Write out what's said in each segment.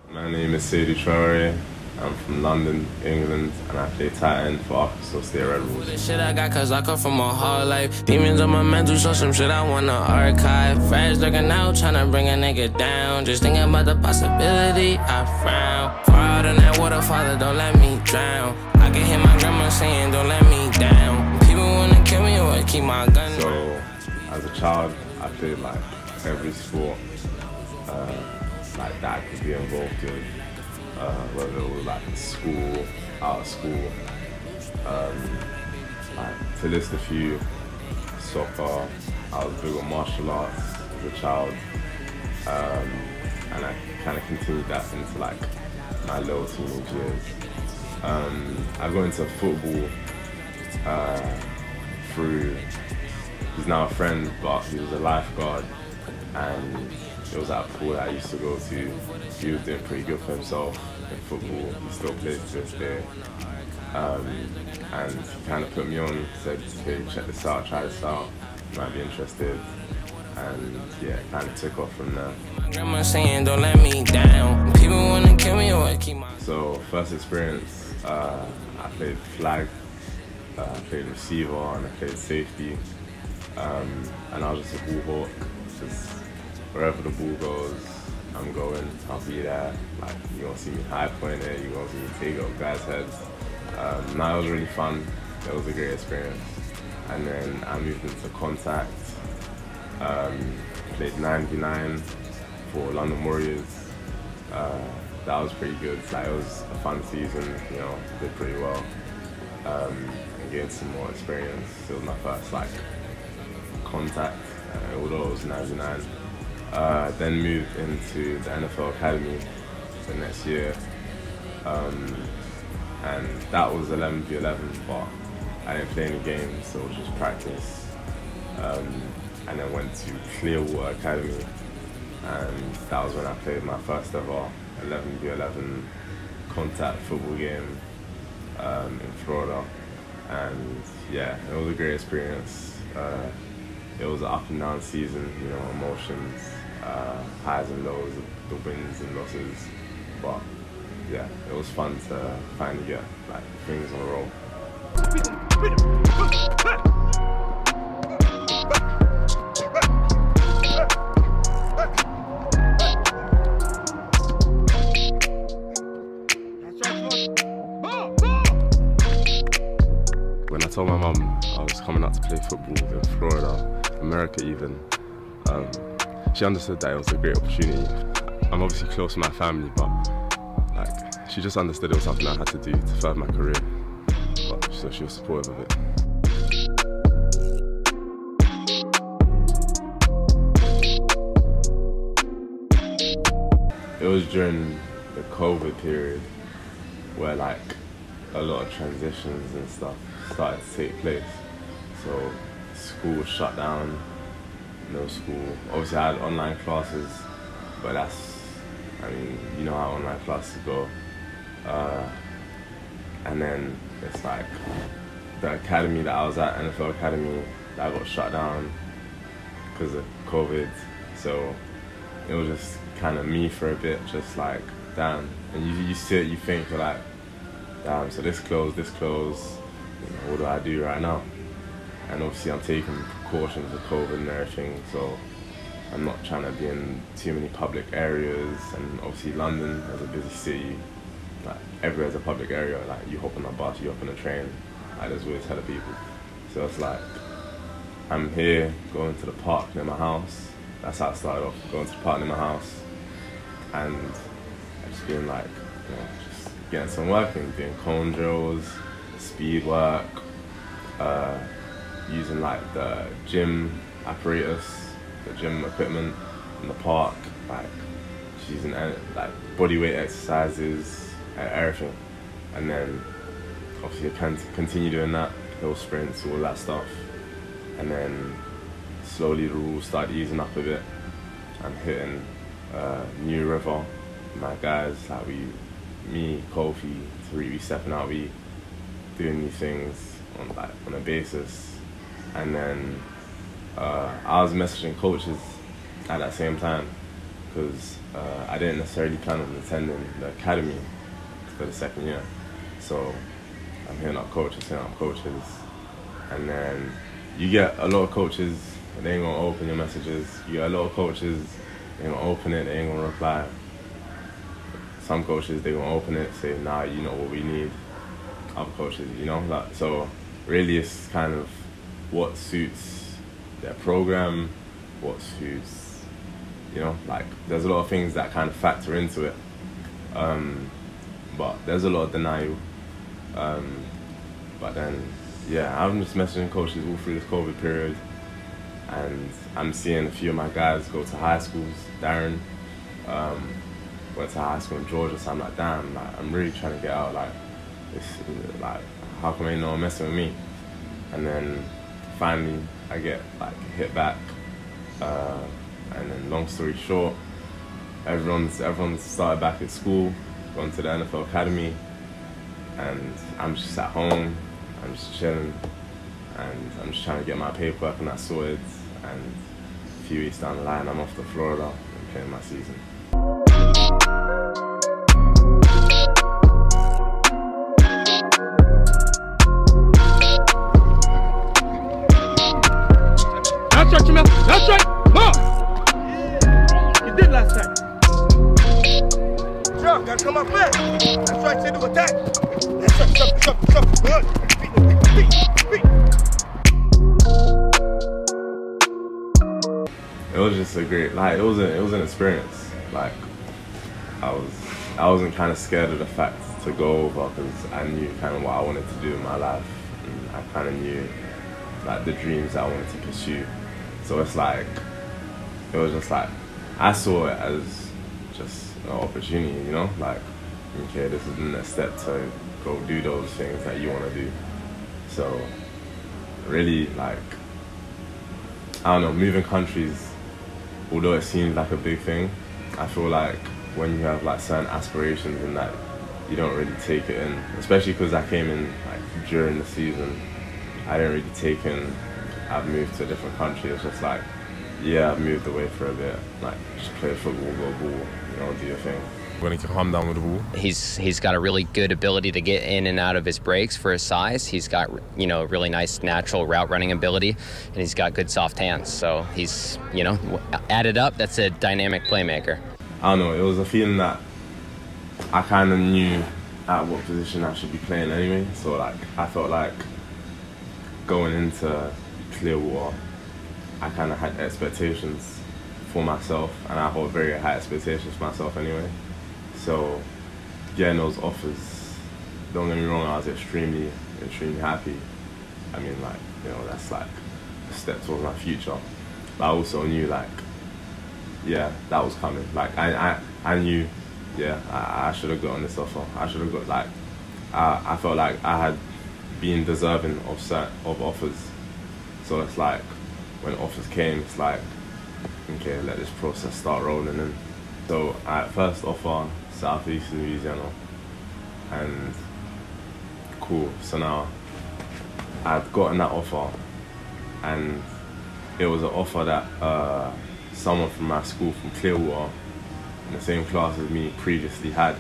My name is Seydou Traore. I'm from London, England, and I play tight end for Arkansas State Red Bulls. The shit I got cause I come from a hard life. Demons on my mental, so some shit I wanna archive. Friends looking out, tryna bring a nigga down. Just thinking about the possibility, I frown. Far out in that water, father, don't let me drown. I can hear my grandma saying, don't let me down. People wanna kill me or keep my gun. So, as a child, I played like every sport like that I could be involved in. Whether it was like school, out of school, like to list a few, soccer, I was big on martial arts as a child, and I kind of continued that into like my little teenage years. I got into football through, he's now a friend, but he was a lifeguard, and it was at a pool that I used to go to. He was doing pretty good for himself in football. He still plays to this day. And he kind of put me on, said, hey, check this out, try this out, you might be interested. And yeah, kind of took off from there. Grandma saying, don't let me down. People wanna kill me or keep my... So, first experience, I played flag, I played receiver, and I played safety. And I was just a ball hawk. Just wherever the ball goes, I'm going, I'll be there. Like, you won't see me high point it, you won't see me take it up guys' heads. That was really fun. It was a great experience. And then I moved into contact, played 9v9 for London Warriors. That was pretty good. Like, it was a fun season, you know, did pretty well. And gained some more experience. It was my first like contact, although it was 9v9. Then moved into the NFL Academy the next year, and that was 11v11, but I didn't play any games, so it was just practice. And then went to Clearwater Academy, and that was when I played my first ever 11v11 contact football game in Florida, and yeah, it was a great experience. It was an up and down season, you know, emotions, highs and lows, the wins and losses. But yeah, it was fun to finally get like things on a roll. When I told my mum I was coming out to play football in Florida, America even, she understood that it was a great opportunity. I'm obviously close to my family, but like, she just understood it was something I had to do to further my career. But, so she was supportive of it. It was during the COVID period where like a lot of transitions and stuff started to take place. So school was shut down, no school. Obviously I had online classes, but that's, I mean, you know how online classes go. And then it's like the academy that I was at, NFL Academy, that got shut down because of COVID. So it was just kind of me for a bit, just like, damn. And you sit, you think, you're like, damn, so this closed, you know, what do I do right now? And obviously I'm taking precautions with COVID and everything, so I'm not trying to be in too many public areas. And obviously London is a busy city, like everywhere's a public area. Like you hop on a bus, you hop on a train, like there's always hella people. So it's like, I'm here, going to the park near my house. That's how I started off, going to the park near my house. And I just been like, you know, just getting some work in, doing cone drills, speed work, using like the gym apparatus, the gym equipment in the park, like just using like body weight exercises and everything. And then obviously I can continue doing that, hill sprints, all that stuff. And then slowly the rules started easing up a bit. I'm hitting New River, my guys, like me, Kofi, Tariq, we stepping out, we doing these things on a basis. And then I was messaging coaches at that same time, because I didn't necessarily plan on attending the academy for the second year. So I'm hitting up coaches, and then you get a lot of coaches, they ain't gonna open your messages. You get a lot of coaches, they ain't gonna open it, they ain't gonna reply. Some coaches, they gonna open it, say, nah, you know what we need. Other coaches, you know, like, so really it's kind of what suits their program, what suits, you know, like there's a lot of things that kind of factor into it. But there's a lot of denial. But then, yeah, I'm just messaging coaches all through this COVID period, and I'm seeing a few of my guys go to high schools. Darren went to high school in Georgia, so I'm like, damn, like, I'm really trying to get out. Like, like, how come ain't no one messing with me? And then finally, I get like hit back, and then long story short, everyone's started back at school, gone to the NFL academy, and I'm just at home. I'm just chilling, and I'm just trying to get my paperwork and that sorted, and a few weeks down the line I'm off to Florida and playing my season. That's right, Jamel. That's right. Come on. You did last time. Sure, gotta come up back. That's right, Seydou, attack. That's right, shove. Good. Beat. It was just a great, like, it was an experience. Like, I wasn't kind of scared of the fact to go over, because I knew kind of what I wanted to do in my life, and I kind of knew like the dreams that I wanted to pursue. So it's like, it was just like, I saw it as just an opportunity, you know, like, okay, this is the next step to go do those things that you want to do. So really, like, I don't know, moving countries, although it seems like a big thing, I feel like when you have like certain aspirations and that, you don't really take it in, especially because I came in like during the season. I didn't really take in, I've moved to a different country. It's just like, yeah, I've moved away for a bit, like just play football, go ball, you know, do your thing. When he can calm down with the ball. He's got a really good ability to get in and out of his breaks for his size. He's got, you know, really nice natural route running ability, and he's got good soft hands. So he's, you know, added up, that's a dynamic playmaker. I don't know, it was a feeling that I kind of knew at what position I should be playing anyway. So like, I felt like going into Clearwater, I kind of had expectations for myself, and I hold very high expectations for myself anyway. So getting those offers, don't get me wrong, I was extremely happy. I mean, like, you know, that's like a step towards my future. But I also knew, like, yeah, that was coming. Like, I knew, yeah, I should have gotten this offer. I should have got, like, I felt like I had been deserving of offers. So it's like, when offers came, it's like, okay, let this process start rolling in. So I first offer Southeast Louisiana, and cool, so now I'd gotten that offer, and it was an offer that someone from my school from Clearwater, in the same class as me, previously had.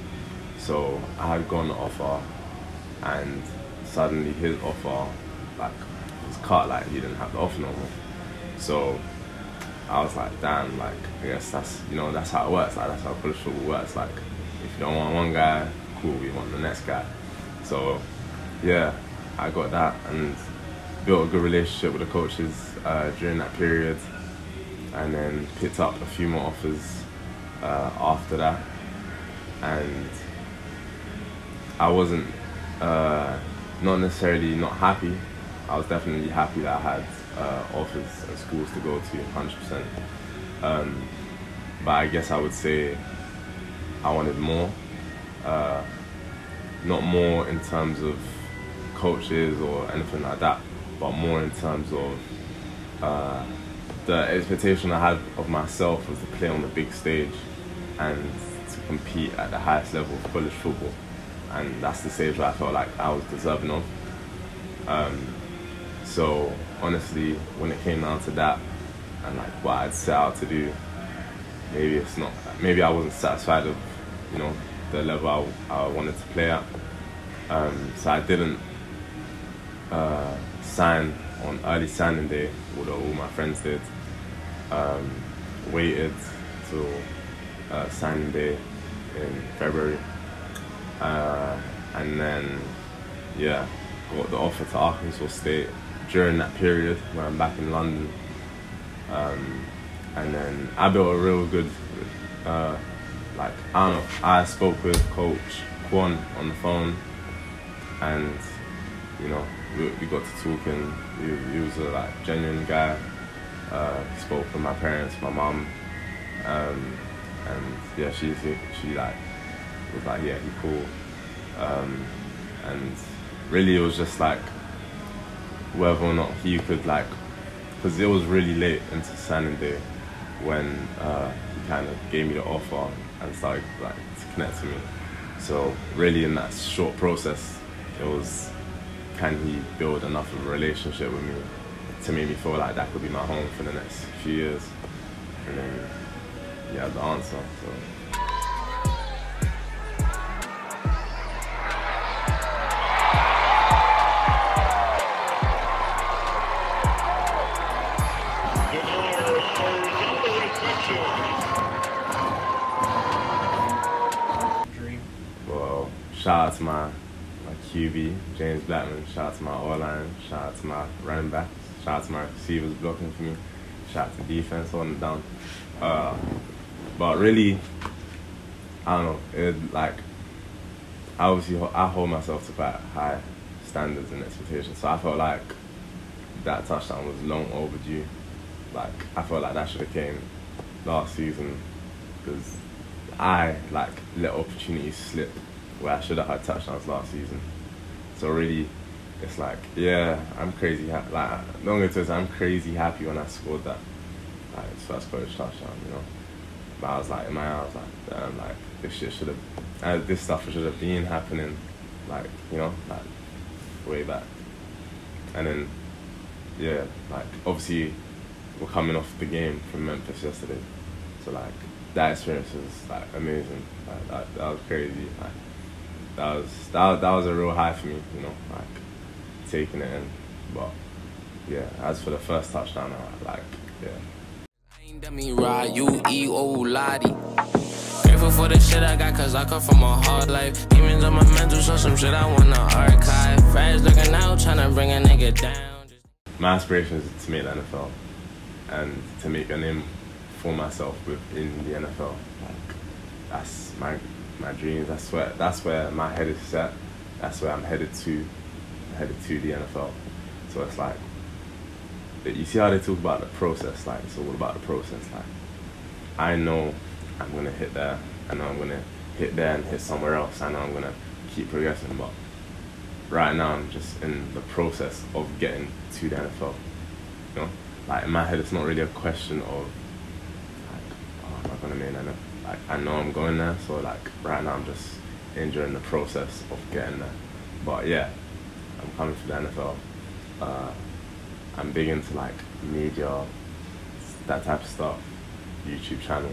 So I had gotten the offer, and suddenly his offer, like, was cut, like he didn't have the offer no more. So I was like, damn, like, I guess that's, you know, that's how it works. Like, that's how college football works. Like, if you don't want one guy, cool, we want the next guy. So, yeah, I got that and built a good relationship with the coaches during that period, and then picked up a few more offers after that. And I wasn't, not necessarily not happy. I was definitely happy that I had offers and schools to go to, 100%. But I guess I would say I wanted more. Not more in terms of coaches or anything like that, but more in terms of the expectation I had of myself was to play on the big stage and to compete at the highest level of college football. And that's the stage where I felt like I was deserving of. So honestly, when it came down to that and like what I'd set out to do, maybe it's not. Maybe I wasn't satisfied with, you know, the level I wanted to play at. So I didn't sign on early signing day, although all my friends did. Waited till signing day in February, and then got the offer to Arkansas State during that period when I'm back in London. And then I built a real good, I don't know, I spoke with Coach Kwon on the phone, and, you know, we got to talking. He was a genuine guy. He spoke with my parents, my mom, and yeah, she was like, yeah, he cool. And really it was just whether or not he could because it was really late into signing day when he kind of gave me the offer and started to connect to me. So really in that short process, it was, can he build enough of a relationship with me to make me feel like that could be my home for the next few years? And then he had the answer. So. Well, shout out to my QB, James Blackman. Shout out to my O-line. Shout out to my running backs. Shout out to my receivers blocking for me. Shout out to defense holding it down. But really, I don't know. Obviously, I hold myself to quite high standards and expectations. So I felt like that touchdown was long overdue. I felt like that should have came last season, because I let opportunities slip where I should have had touchdowns last season. So really, it's yeah, I'm crazy happy. Don't get twisted, I'm crazy happy when I scored that, his first college touchdown, you know. But I was in my head, I was damn, this shit should have, this stuff should have been happening, you know, way back. And then, yeah, obviously, we're coming off the game from Memphis yesterday, so that experience was amazing. That was crazy. That was a real high for me, you know, taking it in. But yeah, as for the first touchdown, yeah. I ain't done me right, you eat old lottie. Grateful for the shit I got, cause I come from a hard life. Demons on my mental, so some shit I wanna archive. Friends looking out, tryna bring a nigga down. My aspiration is to make the NFL and to make a name for myself within the NFL. That's my dreams. That's where my head is set. That's where I'm headed to. I'm headed to the NFL. So it's you see how they talk about the process. It's all about the process. I know I'm gonna hit there. I know I'm gonna hit there and hit somewhere else. I know I'm gonna keep progressing. But right now I'm just in the process of getting to the NFL. You know, in my head it's not really a question of oh, am I gonna make an NFL? I know I'm going there, so right now I'm just enjoying the process of getting there. But yeah, I'm coming for the NFL. I'm big into media, that type of stuff, YouTube channel,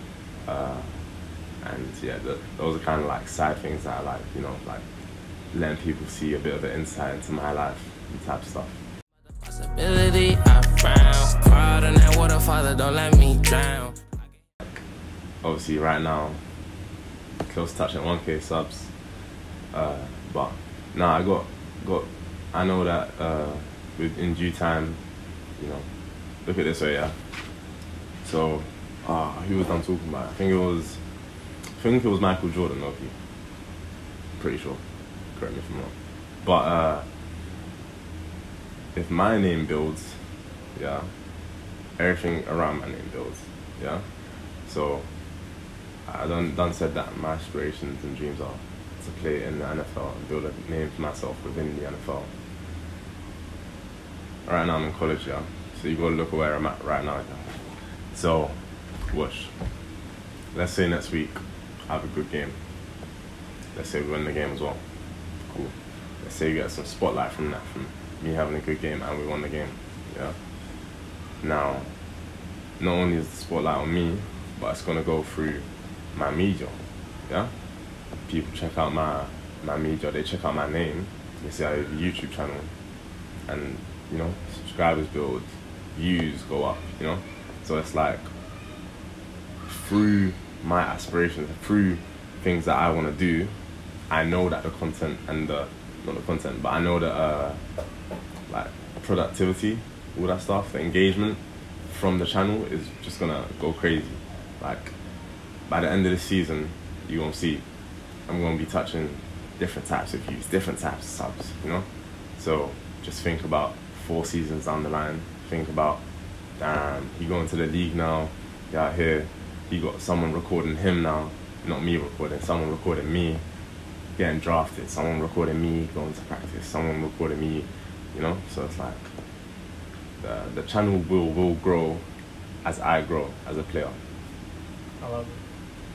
and yeah, those are kind of side things that I like, you know, letting people see a bit of an insight into my life, and type of stuff. Possibility I found, crowd in that water, Father, don't let me drown. Obviously right now, close to touching 1K subs, but I know that in due time, you know, look at this way, yeah. So, who was I'm talking about? I think it was Michael Jordan, okay. Pretty sure, correct me if I'm wrong. But if my name builds, yeah, everything around my name builds, yeah. So I done said that my aspirations and dreams are to play in the NFL and build a name for myself within the NFL. Right now I'm in college, yeah. So you gotta look at where I'm at right now. Yeah. So, whoosh. Let's say next week I have a good game. Let's say we win the game as well. Cool. Let's say we get some spotlight from that, from me having a good game and we won the game. Yeah. Now, not only is the spotlight on me, but it's gonna go through my media. Yeah, people check out my media. They check out my name. They see I have a YouTube channel, and you know, subscribers build, views go up. You know, so it's like through my aspirations, through things that I want to do, I know that the content and the not the content, but I know that like productivity, all that stuff, the engagement from the channel is just gonna go crazy. Like by the end of the season, you gonna see I'm gonna be touching different types of views, different types of subs, you know. So just think about 4 seasons down the line. Think about, damn, he going to the league now. He out here. He got someone recording him now, not me recording. Someone recording me getting drafted. Someone recording me going to practice. Someone recording me, you know. So it's like the channel will grow as I grow as a player. I love it.